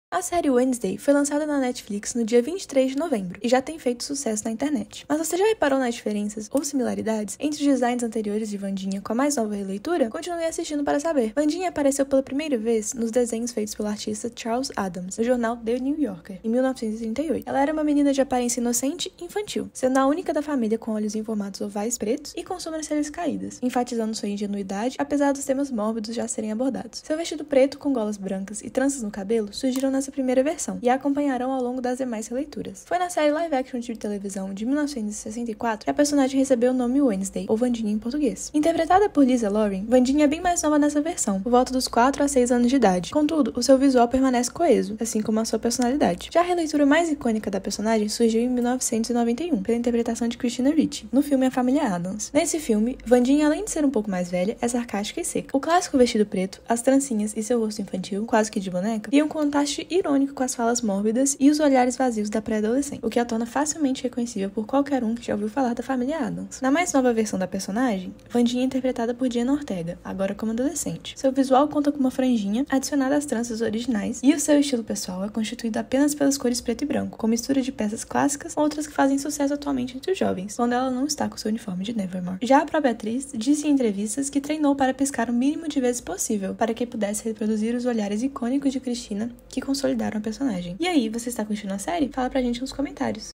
A série Wednesday foi lançada na Netflix no dia 23 de novembro e já tem feito sucesso na internet. Mas você já reparou nas diferenças ou similaridades entre os designs anteriores de Wandinha com a mais nova releitura? Continue assistindo para saber. Wandinha apareceu pela primeira vez nos desenhos feitos pelo artista Charles Addams, no jornal The New Yorker, em 1938. Ela era uma menina de aparência inocente e infantil, sendo a única da família com olhos em formatos ovais pretos e com sobrancelhas caídas, enfatizando sua ingenuidade apesar dos temas mórbidos já serem abordados. Seu vestido preto com golas brancas e tranças no cabelo surgiram nessa primeira versão, e a acompanharão ao longo das demais releituras. Foi na série live action de televisão de 1964 que a personagem recebeu o nome Wednesday, ou Wandinha em português. Interpretada por Lisa Loring, Wandinha é bem mais nova nessa versão, por volta dos 4 a 6 anos de idade. Contudo, o seu visual permanece coeso, assim como a sua personalidade. Já a releitura mais icônica da personagem surgiu em 1991, pela interpretação de Christina Ricci, no filme A Família Addams. Nesse filme, Wandinha, além de ser um pouco mais velha, é sarcástica e seca. O clássico vestido preto, as trancinhas e seu rosto infantil, quase que de boneca, criam um contraste irônico com as falas mórbidas e os olhares vazios da pré-adolescente, o que a torna facilmente reconhecível por qualquer um que já ouviu falar da família Addams. Na mais nova versão da personagem, Wandinha é interpretada por Jenna Ortega, agora como adolescente. Seu visual conta com uma franjinha adicionada às tranças originais e o seu estilo pessoal é constituído apenas pelas cores preto e branco, com mistura de peças clássicas com outras que fazem sucesso atualmente entre os jovens, quando ela não está com seu uniforme de Nevermore. Já a própria atriz disse em entrevistas que treinou para piscar o mínimo de vezes possível, para que pudesse reproduzir os olhares icônicos de Christina que consolidaram a personagem. E aí, você está curtindo a série? Fala pra gente nos comentários.